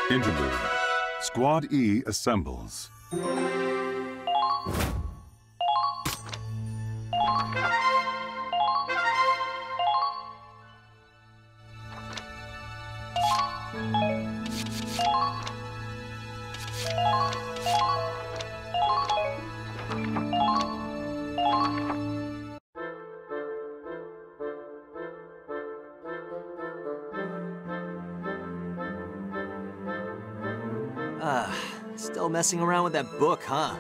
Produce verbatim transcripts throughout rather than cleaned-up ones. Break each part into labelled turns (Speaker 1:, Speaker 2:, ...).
Speaker 1: Interlude. Squad E assembles.
Speaker 2: Ah, still messing around with that book, huh?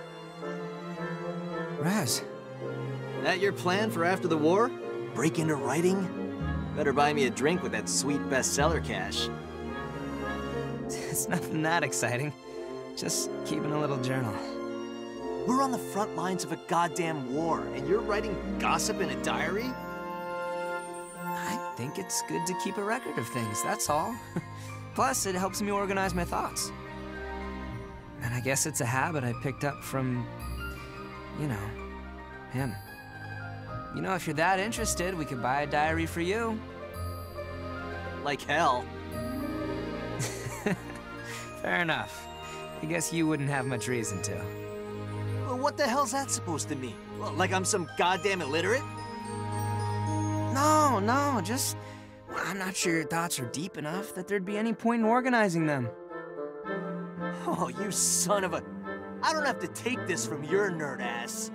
Speaker 3: Raz.
Speaker 2: That your plan for after the war? Break into writing? Better buy me a drink with that sweet bestseller cash.
Speaker 3: It's nothing that exciting. Just keeping a little journal.
Speaker 2: We're on the front lines of a goddamn war, and you're writing gossip in a diary?
Speaker 3: I think it's good to keep a record of things, that's all. Plus, it helps me organize my thoughts. And I guess it's a habit I picked up from, you know, him. You know, if you're that interested, we could buy a diary for you.
Speaker 2: Like hell.
Speaker 3: Fair enough. I guess you wouldn't have much reason to.
Speaker 2: Well, what the hell's that supposed to mean? Well, like I'm some goddamn illiterate?
Speaker 3: No, no, just... I'm not sure your thoughts are deep enough that there'd be any point in organizing them.
Speaker 2: Oh, you son of a... I don't have to take this from your nerd ass.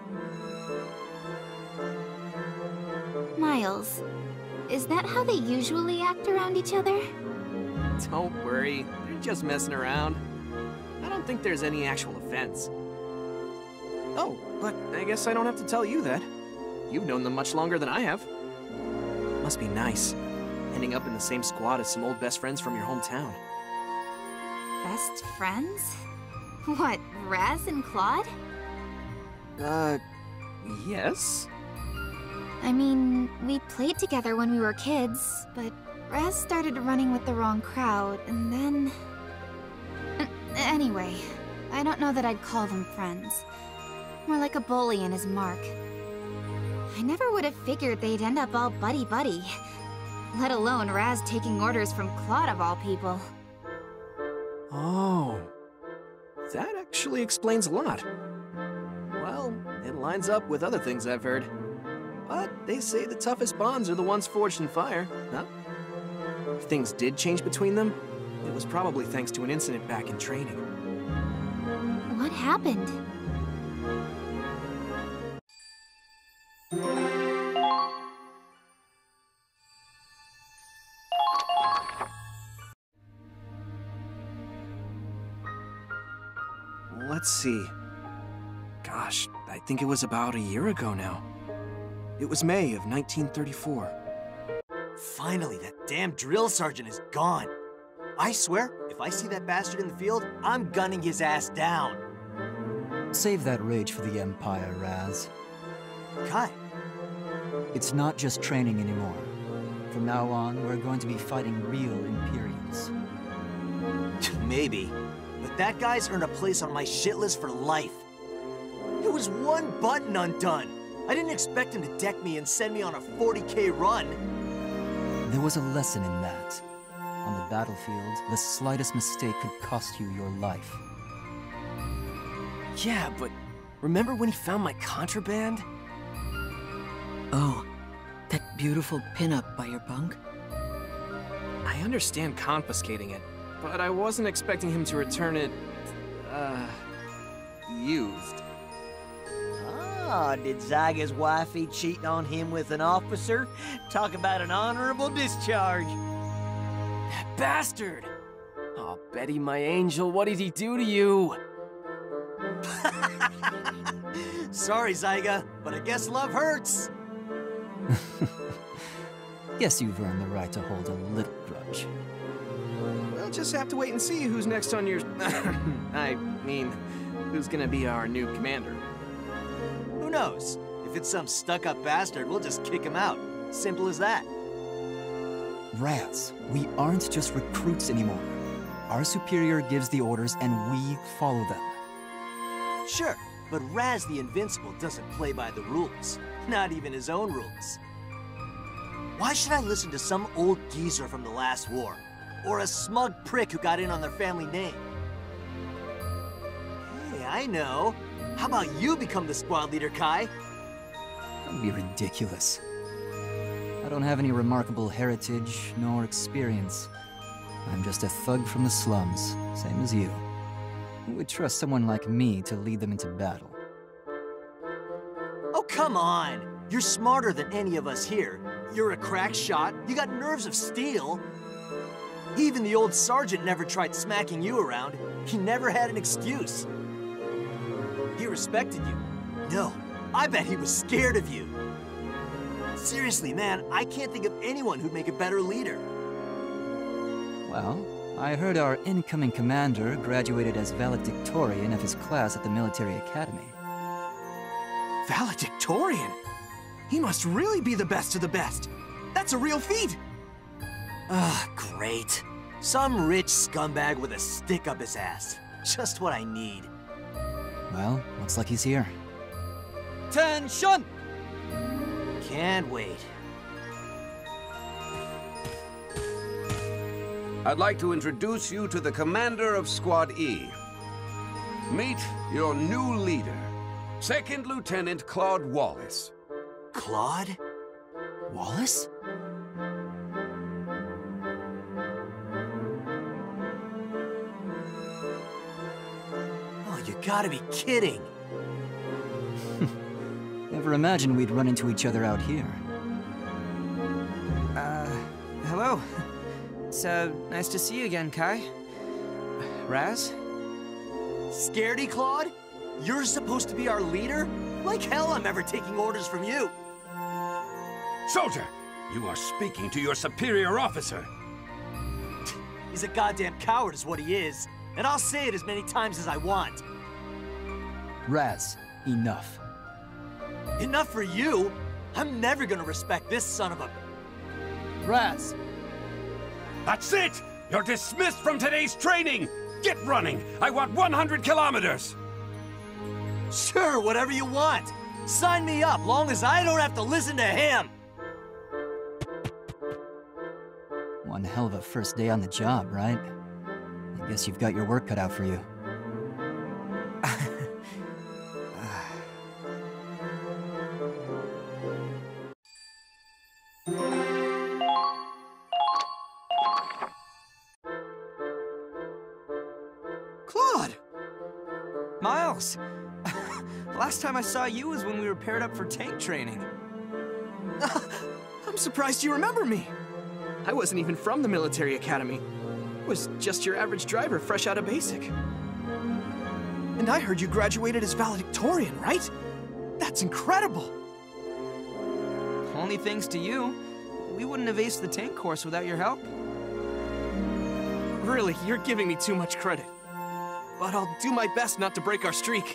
Speaker 4: Miles, is that how they usually act around each other?
Speaker 5: Don't worry, they're just messing around. I don't think there's any actual offense. Oh, but I guess I don't have to tell you that. You've known them much longer than I have. Must be nice, ending up in the same squad as some old best friends from your hometown.
Speaker 4: Best friends? What, Raz and Claude?
Speaker 5: Uh, yes?
Speaker 4: I mean, we played together when we were kids, but Raz started running with the wrong crowd, and then... Uh, anyway, I don't know that I'd call them friends. More like a bully and his mark. I never would have figured they'd end up all buddy-buddy. Let alone Raz taking orders from Claude of all people.
Speaker 5: Oh, that actually explains a lot. Well, it lines up with other things I've heard. But they say the toughest bonds are the ones forged in fire, huh? If things did change between them, it was probably thanks to an incident back in training.
Speaker 4: What happened?
Speaker 5: Let's see. Gosh, I think it was about a year ago now. It was May of nineteen thirty-four.
Speaker 2: Finally, that damn drill sergeant is gone. I swear, if I see that bastard in the field, I'm gunning his ass down.
Speaker 6: Save that rage for the Empire, Raz.
Speaker 2: Kai.
Speaker 6: It's not just training anymore. From now on, we're going to be fighting real Imperials.
Speaker 2: Maybe. But that guy's earned a place on my shit list for life. It was one button undone. I didn't expect him to deck me and send me on a forty K run.
Speaker 6: There was a lesson in that. On the battlefield, the slightest mistake could cost you your life.
Speaker 5: Yeah, but remember when he found my contraband?
Speaker 7: Oh, that beautiful pinup by your bunk?
Speaker 5: I understand confiscating it, but I wasn't expecting him to return it, uh, used.
Speaker 2: Ah, did Zyga's wifey cheat on him with an officer? Talk about an honorable discharge.
Speaker 5: That bastard! Oh, Betty, my angel, what did he do to you?
Speaker 2: Sorry, Zyga, but I guess love hurts.
Speaker 6: Guess you've earned the right to hold a little grudge.
Speaker 5: We'll just have to wait and see who's next on your... I mean, who's gonna be our new commander.
Speaker 2: Who knows? If it's some stuck-up bastard, we'll just kick him out. Simple as that.
Speaker 6: Raz, we aren't just recruits anymore. Our superior gives the orders and we follow them.
Speaker 2: Sure, but Raz the Invincible doesn't play by the rules. Not even his own rules. Why should I listen to some old geezer from the last war? or a smug prick who got in on their family name. Hey, I know. How about you become the squad leader, Kai?
Speaker 6: Don't be ridiculous. I don't have any remarkable heritage nor experience. I'm just a thug from the slums, same as you. Who would trust someone like me to lead them into battle?
Speaker 2: Oh, come on! You're smarter than any of us here. You're a crack shot, you got nerves of steel. Even the old sergeant never tried smacking you around. He never had an excuse. He respected you. No, I bet he was scared of you. Seriously, man, I can't think of anyone who'd make a better leader.
Speaker 6: Well, I heard our incoming commander graduated as valedictorian of his class at the military academy.
Speaker 5: Valedictorian? He must really be the best of the best. That's a real feat.
Speaker 2: Ah, great. Some rich scumbag with a stick up his ass. Just what I need.
Speaker 6: Well, looks like he's here.
Speaker 7: Attention!
Speaker 2: Can't wait.
Speaker 8: I'd like to introduce you to the commander of Squad E. Meet your new leader, Second Lieutenant Claude Wallace.
Speaker 2: Claude?
Speaker 6: Wallace?
Speaker 2: Oh, you gotta be kidding.
Speaker 6: Never imagined we'd run into each other out here.
Speaker 3: Uh, hello. It's, uh, nice to see you again, Kai. Raz?
Speaker 2: Scaredy, Claude? You're supposed to be our leader? Like hell I'm ever taking orders from you.
Speaker 8: Soldier, you are speaking to your superior officer.
Speaker 2: He's a goddamn coward is what he is. And I'll say it as many times as I want.
Speaker 6: Raz, enough.
Speaker 2: Enough for you? I'm never gonna respect this son of a...
Speaker 6: Raz!
Speaker 8: That's it! You're dismissed from today's training! Get running! I want one hundred kilometers!
Speaker 2: Sure, whatever you want. Sign me up, long as I don't have to listen to him.
Speaker 6: One hell of a first day on the job, right? I guess you've got your work cut out for you.
Speaker 5: Claude!
Speaker 3: Miles! Last time I saw you was when we were paired up for tank training.
Speaker 5: I'm surprised you remember me. I wasn't even from the military academy. Was just your average driver fresh out of basic. And I heard you graduated as valedictorian, right? That's incredible!
Speaker 3: Only thanks to you. We wouldn't have aced the tank course without your help.
Speaker 5: Really, you're giving me too much credit. But I'll do my best not to break our streak.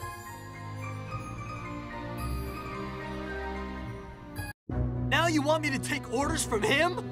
Speaker 2: Now you want me to take orders from him?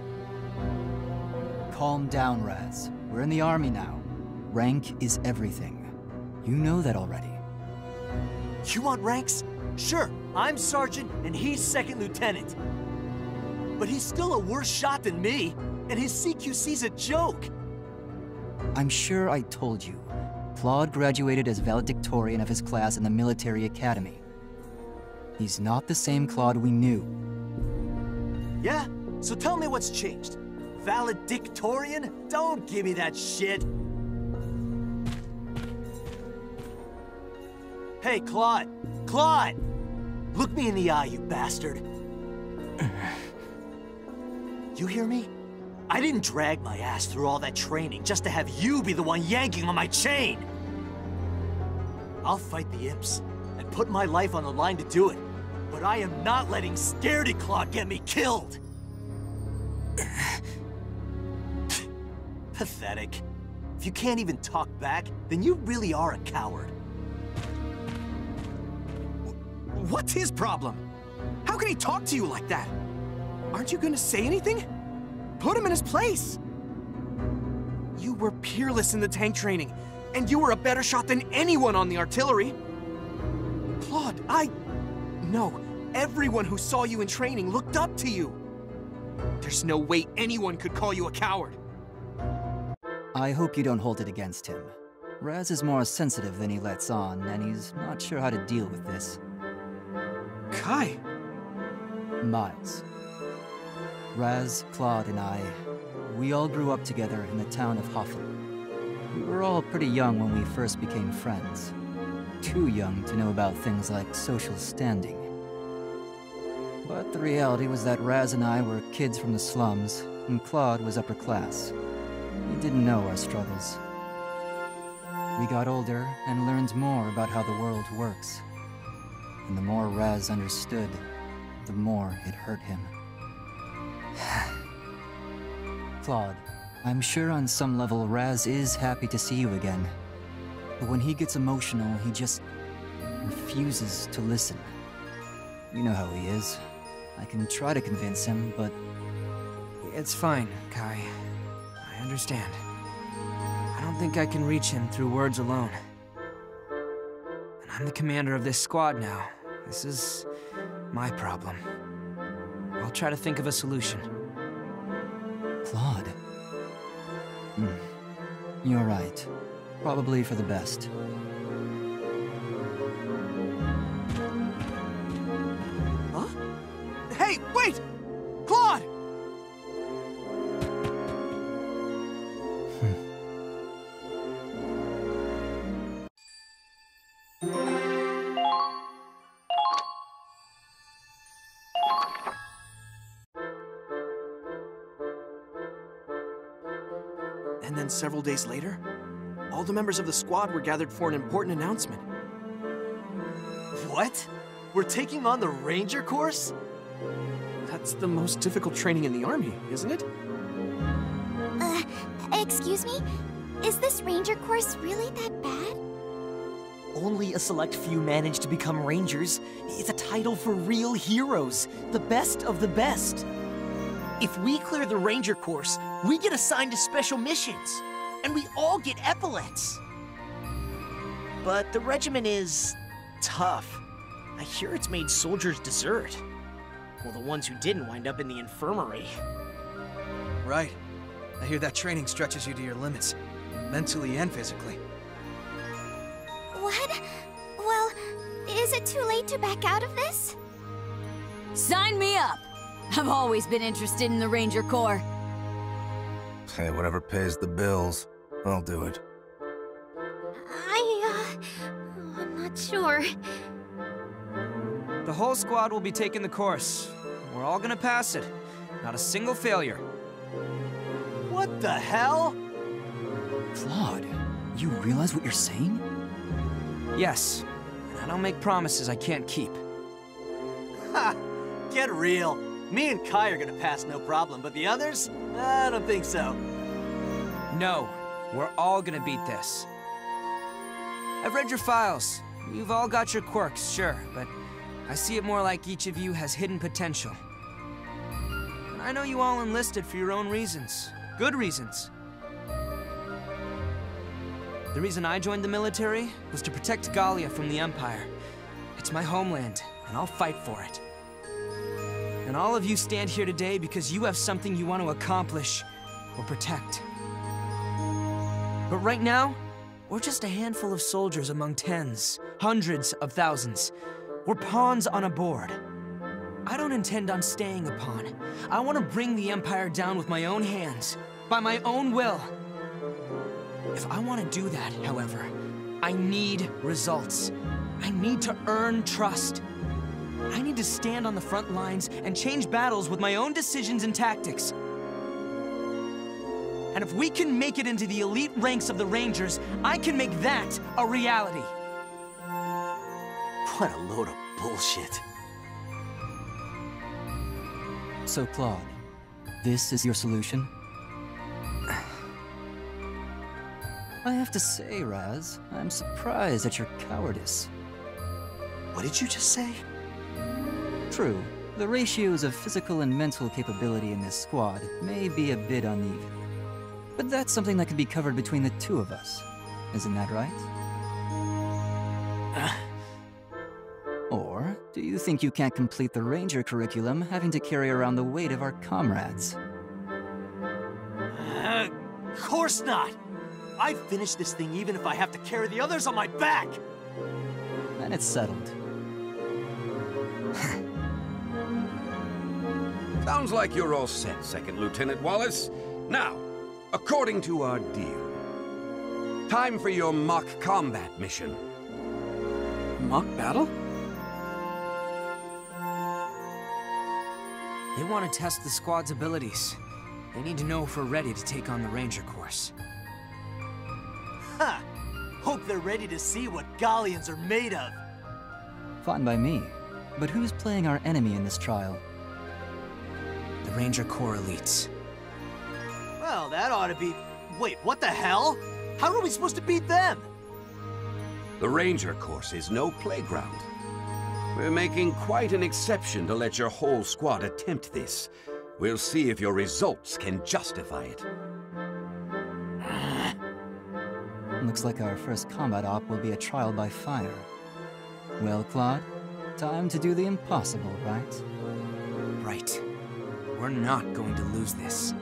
Speaker 6: Calm down, Raz. We're in the army now. Rank is everything. You know that already.
Speaker 2: You want ranks? Sure, I'm sergeant and he's second lieutenant. But he's still a worse shot than me, and his C Q C's a joke.
Speaker 6: I'm sure I told you. Claude graduated as valedictorian of his class in the military academy. He's not the same Claude we knew.
Speaker 2: Yeah? So tell me what's changed. Valedictorian? Don't give me that shit. Hey, Claude. Claude! Look me in the eye, you bastard. You hear me? I didn't drag my ass through all that training just to have you be the one yanking on my chain. I'll fight the imps and put my life on the line to do it, but I am not letting Scaredy Claude get me killed. Pathetic. If you can't even talk back, then you really are a coward.
Speaker 5: What's his problem? How can he talk to you like that? Aren't you gonna say anything? Put him in his place! You were peerless in the tank training, and you were a better shot than anyone on the artillery. Claude, I... No, everyone who saw you in training looked up to you. There's no way anyone could call you a coward.
Speaker 6: I hope you don't hold it against him. Raz is more sensitive than he lets on, and he's not sure how to deal with this.
Speaker 5: Kai!
Speaker 6: Miles. Raz, Claude, and I, we all grew up together in the town of Hoffman. We were all pretty young when we first became friends. Too young to know about things like social standing. But the reality was that Raz and I were kids from the slums, and Claude was upper class. He didn't know our struggles. We got older and learned more about how the world works. And the more Raz understood, the more it hurt him. Claude, I'm sure on some level Raz is happy to see you again. But when he gets emotional, he just refuses to listen. You know how he is. I can try to convince him, but...
Speaker 3: It's fine, Kai. I understand. I don't think I can reach him through words alone. And I'm the commander of this squad now. This is my problem. I'll try to think of a solution.
Speaker 6: Claude. Hmm. You're right. Probably for the best.
Speaker 5: Huh? Hey, wait! Claude! And then several days later, all the members of the squad were gathered for an important announcement.
Speaker 2: What? We're taking on the Ranger course?
Speaker 5: That's the most difficult training in the Army, isn't it?
Speaker 4: Uh, excuse me? Is this Ranger course really that bad?
Speaker 2: Only a select few manage to become Rangers. It's a title for real heroes, the best of the best. If we clear the Ranger course, we get assigned to special missions, and we all get epaulets. But the regiment is tough. I hear it's made soldiers desert. Well, the ones who didn't wind up in the infirmary.
Speaker 9: Right. I hear that training stretches you to your limits, mentally and physically.
Speaker 4: What? Well, is it too late to back out of this?
Speaker 10: Sign me up! I've always been interested in the Ranger Corps.
Speaker 11: Hey, whatever pays the bills, I'll do it.
Speaker 4: I, uh... I'm not sure.
Speaker 3: The whole squad will be taking the course. We're all gonna pass it. Not a single failure.
Speaker 2: What the hell?
Speaker 6: Claude, you realize what you're saying?
Speaker 3: Yes. And I don't make promises I can't keep.
Speaker 2: Ha! Get real. Me and Kai are gonna pass no problem, but the others? I don't think so.
Speaker 3: No. We're all gonna beat this. I've read your files. You've all got your quirks, sure, but I see it more like each of you has hidden potential. And I know you all enlisted for your own reasons. Good reasons. The reason I joined the military was to protect Gallia from the Empire. It's my homeland, and I'll fight for it. And all of you stand here today because you have something you want to accomplish or protect. But right now, we're just a handful of soldiers among tens, hundreds of thousands. We're pawns on a board. I don't intend on staying a pawn. I want to bring the Empire down with my own hands, by my own will. If I want to do that, however, I need results. I need to earn trust. I need to stand on the front lines and change battles with my own decisions and tactics. And if we can make it into the elite ranks of the Rangers, I can make that a reality.
Speaker 2: What a load of bullshit.
Speaker 6: So, Claude, this is your solution? I have to say, Raz, I'm surprised at your cowardice.
Speaker 2: What did you just say?
Speaker 6: True, the ratios of physical and mental capability in this squad may be a bit uneven. But that's something that can be covered between the two of us. Isn't that right?
Speaker 2: Uh.
Speaker 6: Or do you think you can't complete the Ranger curriculum having to carry around the weight of our comrades?
Speaker 2: Uh, of course not! I finish this thing even if I have to carry the others on my back!
Speaker 6: Then it's settled.
Speaker 8: Sounds like you're all set, Second Lieutenant Wallace. Now, according to our deal, time for your mock combat mission.
Speaker 5: Mock battle?
Speaker 3: They want to test the squad's abilities. They need to know if we're ready to take on the Ranger course.
Speaker 2: Ha! Hope they're ready to see what Galleons are made of.
Speaker 6: Fine by me. But who's playing our enemy in this trial?
Speaker 3: The Ranger Corps elites.
Speaker 2: Well, that ought to be... Wait, what the hell? How are we supposed to beat them?
Speaker 8: The Ranger course is no playground. We're making quite an exception to let your whole squad attempt this. We'll see if your results can justify it.
Speaker 6: Looks like our first combat op will be a trial by fire. Well, Claude, time to do the impossible, right?
Speaker 3: Right. We're not going to lose this.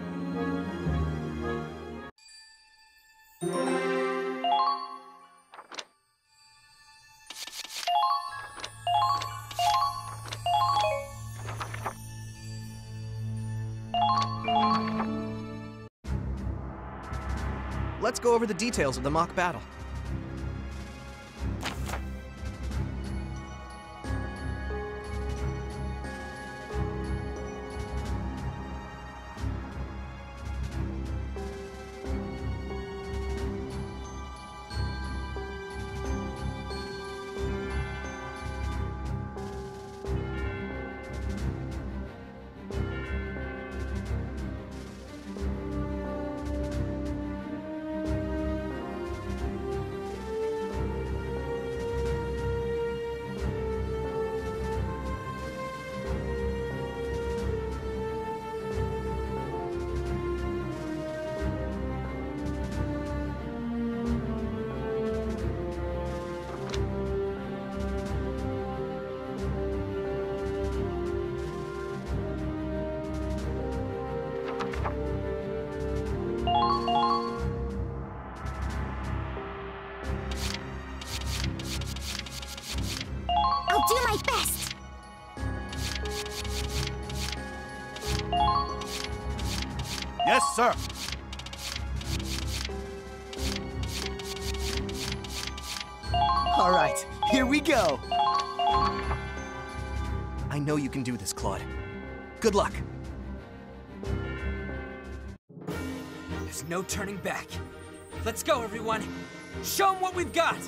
Speaker 5: Let's go over the details of the mock battle.
Speaker 4: I'll do my best!
Speaker 1: Yes, sir.
Speaker 2: All right, here we go. I know you can do this, Claude. Good luck.
Speaker 3: There's no turning back. Let's go, everyone. Show them what we've got.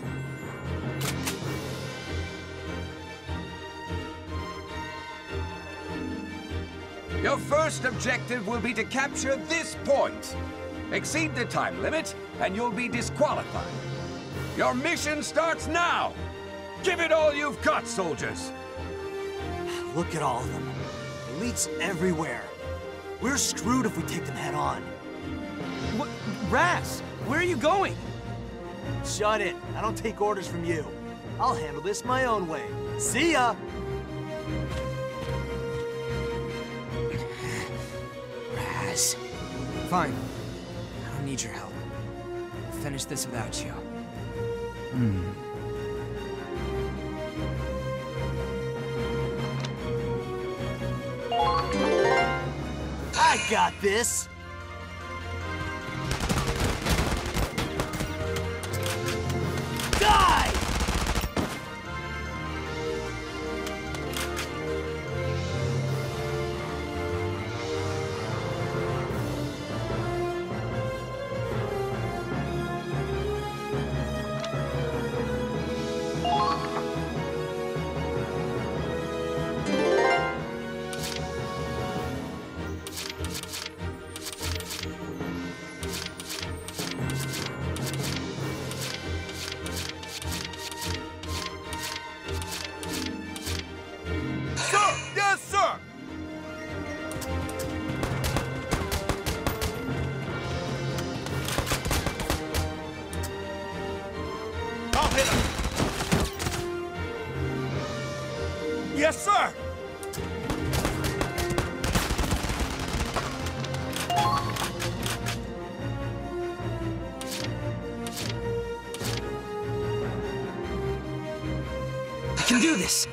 Speaker 8: Your first objective will be to capture this point. Exceed the time limit, and you'll be disqualified. Your mission starts now! Give it all you've got, soldiers!
Speaker 2: Look at all of them. Elites everywhere. We're screwed if we take them head on.
Speaker 5: What? Raz, where are you going?
Speaker 2: Shut it. I don't take orders from you. I'll handle this my own way. See ya!
Speaker 3: Raz. Fine. I don't need your help. I'll finish this without you.
Speaker 6: Hmm.
Speaker 2: I got this! Die!
Speaker 1: Yes, sir!
Speaker 3: do this!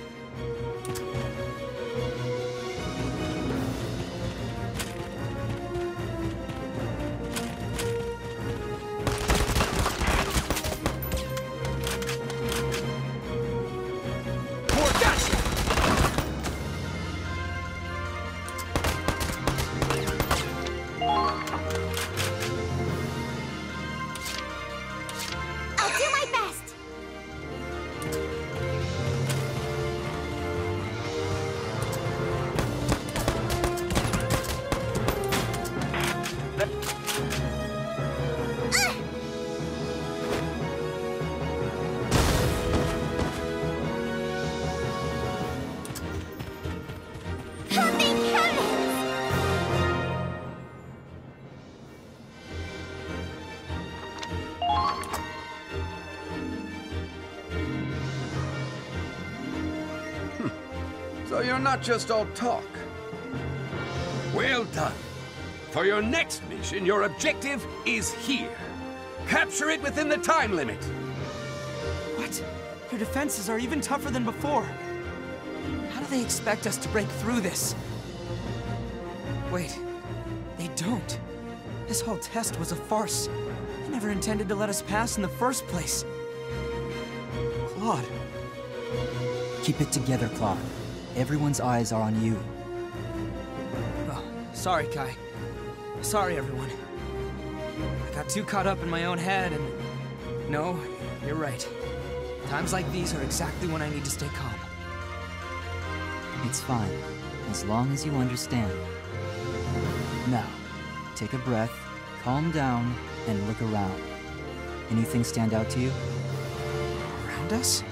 Speaker 8: So you're not just all talk. Well done. For your next mission, your objective is here. Capture it within the time limit.
Speaker 3: What? Your defenses are even tougher than before. How do they expect us to break through this? Wait, they don't. This whole test was a farce. They never intended to let us pass in the first place. Claude.
Speaker 6: Keep it together, Claude. Everyone's eyes are on you.
Speaker 3: Oh, sorry, Kai. Sorry, everyone. I got too caught up in my own head and... No, you're right. Times like these are exactly when I need to stay calm.
Speaker 6: It's fine, as long as you understand. Now, take a breath, calm down, and look around. Anything stand out to you?
Speaker 3: Around us?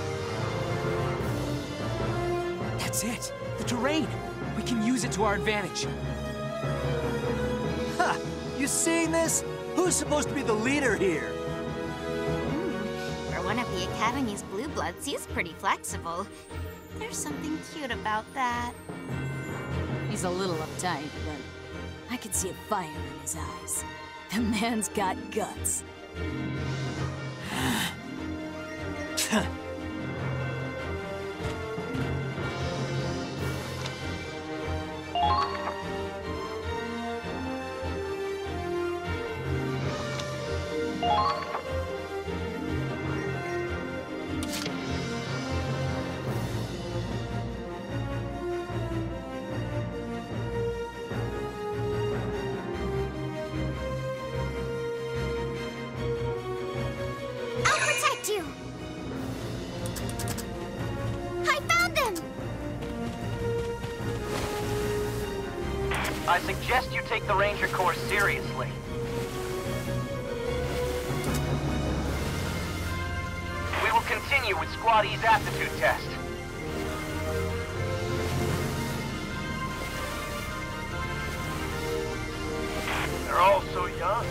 Speaker 3: That's it! The terrain! We can use it to our advantage.
Speaker 2: Ha! You seeing this? Who's supposed to be the leader here?
Speaker 4: Hmm. For one of the Academy's blue bloods, he's pretty flexible. There's something cute about that.
Speaker 10: He's a little uptight, but I could see a fire in his eyes. The man's got guts.
Speaker 12: I suggest you take the Ranger course seriously. We will continue with Squad E's aptitude test. They're all so young.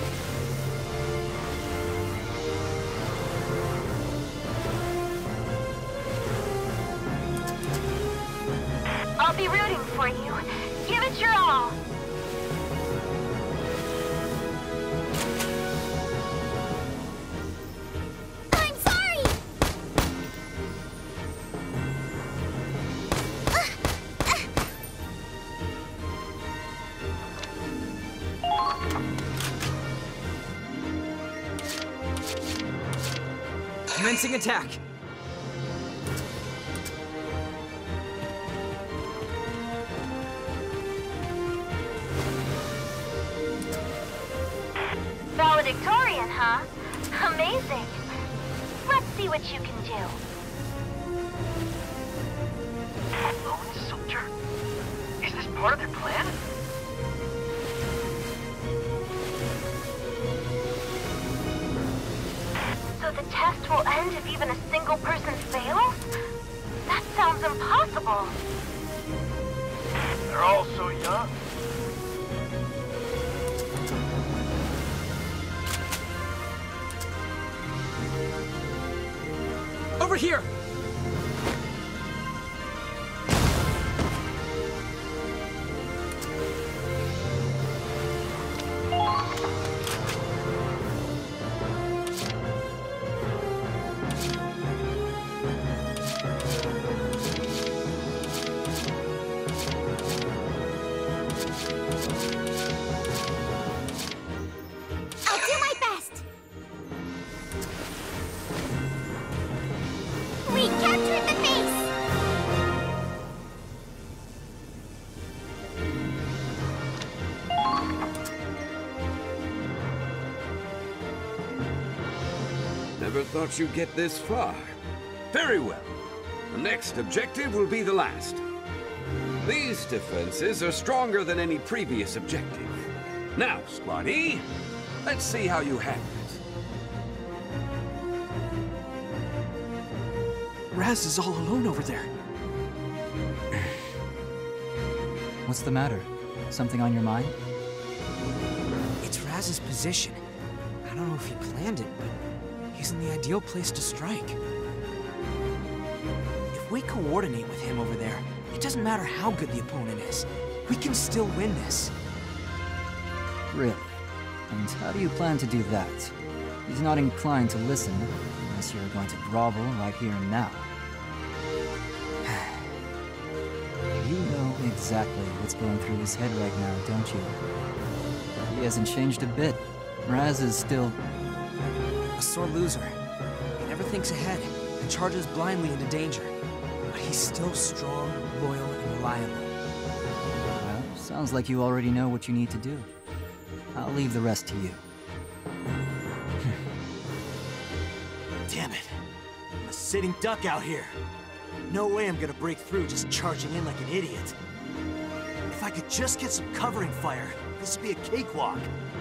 Speaker 13: I'll be rooting for you. Give it your all.
Speaker 4: I'm sorry!
Speaker 3: Commencing attack!
Speaker 13: Valedictorian, huh? Amazing. Let's see what you can do.
Speaker 12: Lone soldier? Is this part of their plan?
Speaker 13: So the test will end if even a single person fails? That sounds impossible.
Speaker 12: They're all so young.
Speaker 3: Over here!
Speaker 8: Never thought you'd get this far. Very well. The next objective will be the last. These defenses are stronger than any previous objective. Now, Squad E, let's see how you handle it.
Speaker 5: Raz is all alone over there.
Speaker 6: What's the matter? Something on your mind?
Speaker 3: It's Raz's position. I don't know if he planned it, but he's in the ideal place to strike. If we coordinate with him over there, it doesn't matter how good the opponent is. We can still win this.
Speaker 6: Really? And how do you plan to do that? He's not inclined to listen, unless you're going to grovel right here and now. You know exactly what's going through his head right now, don't you? He hasn't changed a bit. Raz is still...
Speaker 3: a sore loser. He never thinks ahead and charges blindly into danger. But he's still strong, loyal, and reliable.
Speaker 6: Well, sounds like you already know what you need to do. I'll leave the rest to you.
Speaker 2: Damn it. I'm a sitting duck out here. No way I'm gonna break through just charging in like an idiot. If I could just get some covering fire, this would be a cakewalk.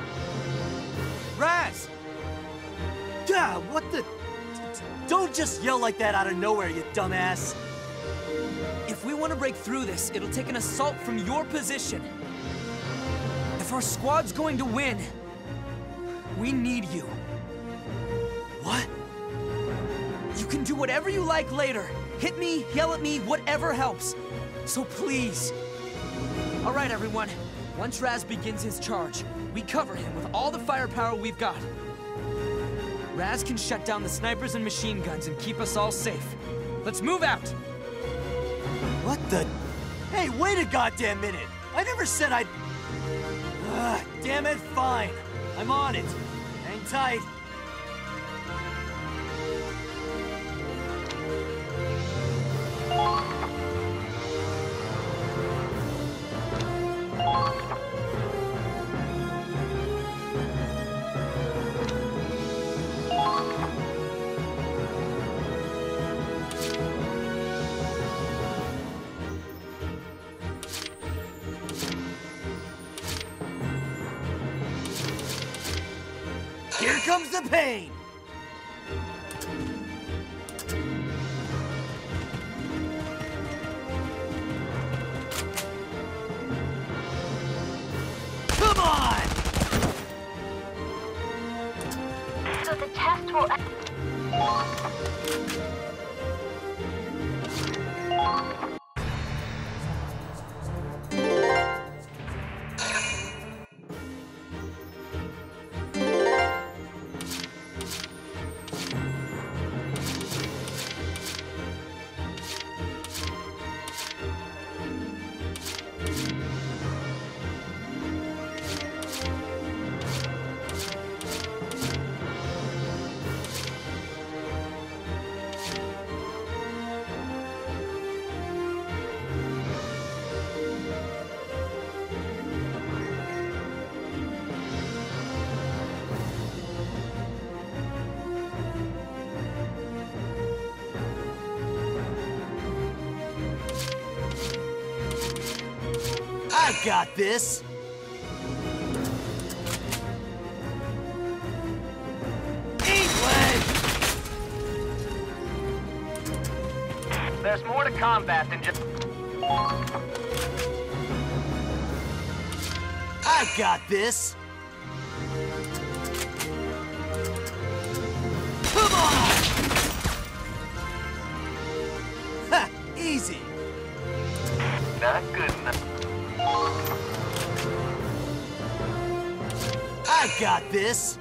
Speaker 2: Raz! God, what the... Don't just yell like that out of nowhere, you dumbass!
Speaker 3: If we want to break through this, it'll take an assault from your position. If our squad's going to win, we need you.
Speaker 2: What?
Speaker 3: You can do whatever you like later. Hit me, yell at me, whatever helps. So please. All right, everyone. Once Raz begins his charge, we cover him with all the firepower we've got. Raz can shut down the snipers and machine guns and keep us all safe. Let's move out!
Speaker 2: What the... Hey, wait a goddamn minute! I never said I'd... Ugh, damn it, fine. I'm on it. Hang tight. Here comes the pain! Come on!
Speaker 13: So the test will...
Speaker 2: I got this!
Speaker 12: There's more to combat than just...
Speaker 2: I got this! Come on! Ha! Easy!
Speaker 12: Not good enough.
Speaker 2: I got this!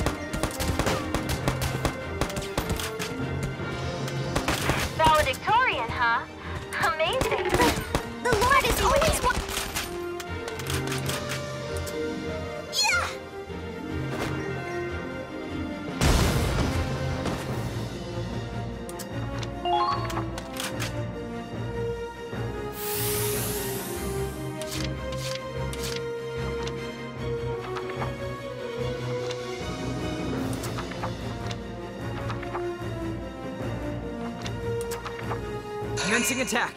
Speaker 13: Valedictorian!
Speaker 5: Commencing attack.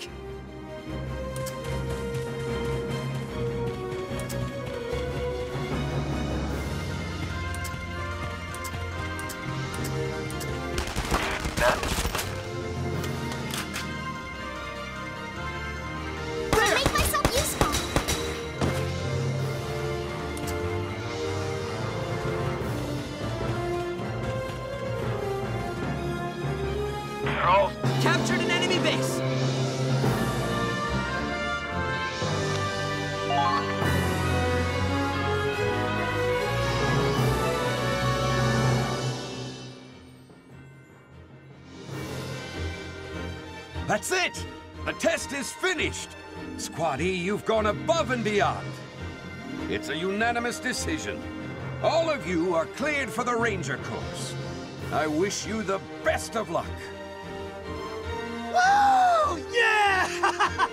Speaker 4: Make myself useful.
Speaker 12: Charles,
Speaker 5: Captured an enemy base.
Speaker 8: That's it! The test is finished! Squad E, you've gone above and beyond. It's a unanimous decision. All of you are cleared for the Ranger course. I wish you the best of luck.
Speaker 2: Woo! Yeah!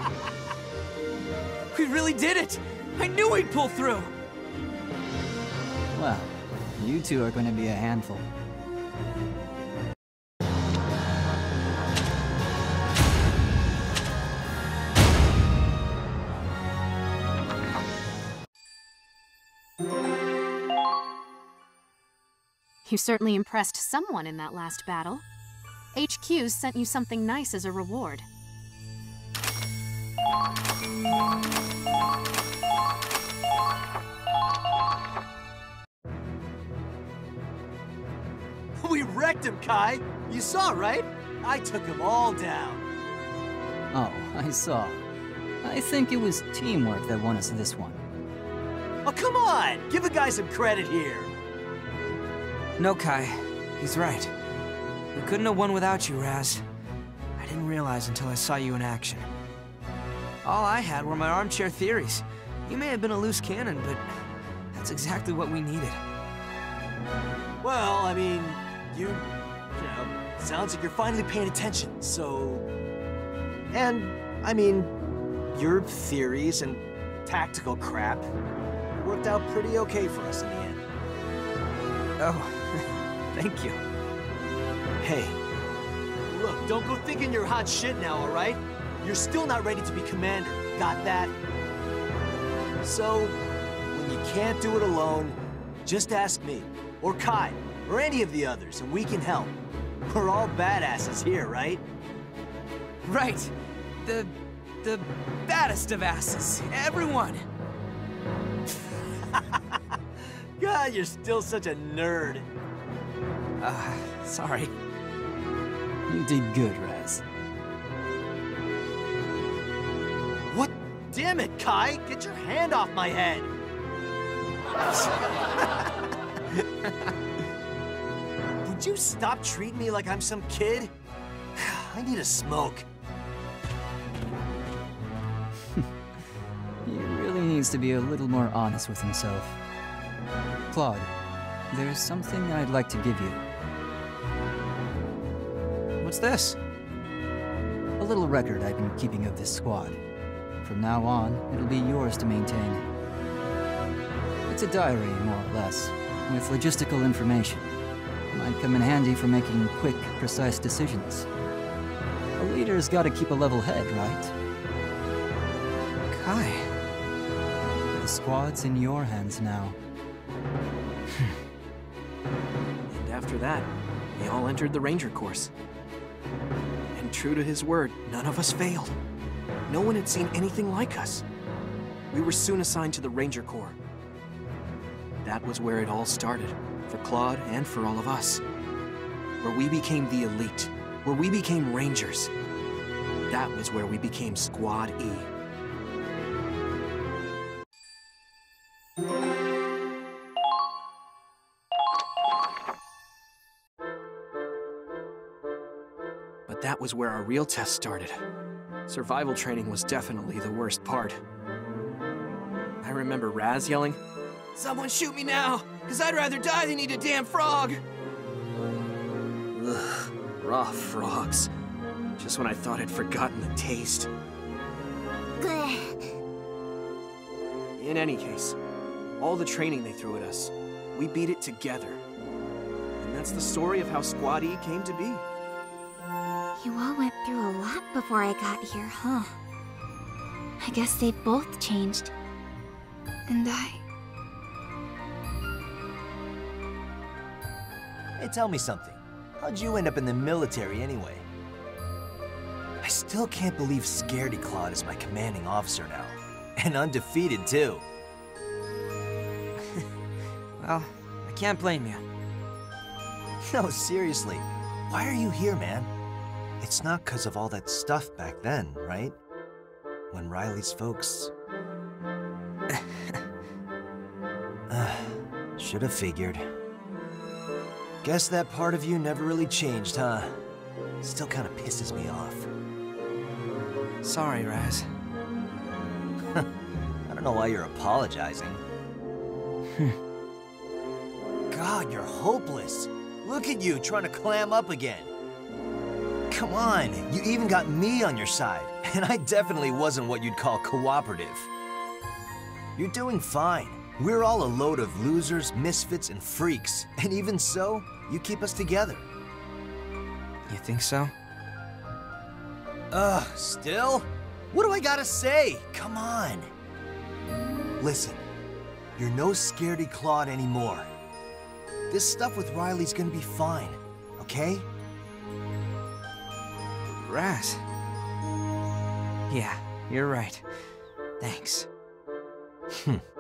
Speaker 5: We really did it! I knew we'd pull through!
Speaker 6: Well, you two are going to be a handful.
Speaker 14: You certainly impressed someone in that last battle. H Q sent you something nice as a reward.
Speaker 2: We wrecked him, Kai. You saw, right? I took them all down.
Speaker 6: Oh, I saw. I think it was teamwork that won us this one.
Speaker 2: Oh, come on! Give a guy some credit here.
Speaker 3: No, Kai. He's right. We couldn't have won without you, Raz. I didn't realize until I saw you in action. All I had were my armchair theories. You may have been a loose cannon, but that's exactly what we needed.
Speaker 2: Well, I mean, you, you know, sounds like you're finally paying attention, so... And, I mean, your theories and tactical crap worked out pretty okay for us in the end.
Speaker 3: Oh, thank you.
Speaker 2: Hey, look, don't go thinking you're hot shit now, all right? You're still not ready to be commander, got that? So, when you can't do it alone, just ask me, or Kai, or any of the others, and we can help. We're all badasses here, right?
Speaker 3: Right. The... the baddest of asses. Everyone.
Speaker 2: God, you're still such a nerd.
Speaker 3: Uh, sorry.
Speaker 6: You did good, Raz.
Speaker 2: What? Damn it, Kai! Get your hand off my head! Would you stop treating me like I'm some kid? I need a smoke.
Speaker 6: He really needs to be a little more honest with himself. Claude, there's something I'd like to give you.
Speaker 3: What's this?
Speaker 6: A little record I've been keeping of this squad. From now on, it'll be yours to maintain. It's a diary, more or less, with logistical information. Might come in handy for making quick, precise decisions. A leader's gotta keep a level head, right?
Speaker 3: Kai.
Speaker 6: The squad's in your hands now.
Speaker 5: And after that, we all entered the Ranger course. And true to his word, none of us failed. No one had seen anything like us. We were soon assigned to the Ranger Corps. That was where it all started, for Claude and for all of us. Where we became the elite, where we became Rangers. That was where we became Squad E. But that was where our real test started. Survival training was definitely the worst part. I remember Raz yelling, "Someone shoot me now, because I'd rather die than eat a damn frog!" Ugh, raw frogs. Just when I thought I'd forgotten the taste. In any case, all the training they threw at us, we beat it together. And that's the story of how Squad E came to be.
Speaker 4: You all went through a lot before I got here, huh? I guess they've both changed. And I...
Speaker 2: Hey, tell me something. How'd you end up in the military anyway? I still can't believe Scaredy Claude is my commanding officer now. And undefeated, too.
Speaker 3: Well, I can't blame you.
Speaker 2: No, seriously. Why are you here, man? It's not because of all that stuff back then, right? When Riley's folks... uh, should have figured. Guess that part of you never really changed, huh? Still kind of pisses me off.
Speaker 3: Sorry, Raz.
Speaker 2: I don't know why you're apologizing. God, you're hopeless. Look at you, trying to clam up again. Come on, you even got me on your side, and I definitely wasn't what you'd call cooperative. You're doing fine. We're all a load of losers, misfits, and freaks, and even so, you keep us together.
Speaker 3: You think so?
Speaker 2: Ugh, still? What do I gotta say? Come on. Listen, you're no Scaredy Claude anymore. This stuff with Riley's gonna be fine, okay?
Speaker 3: Raz. Yeah, you're right. Thanks.
Speaker 2: Hmm.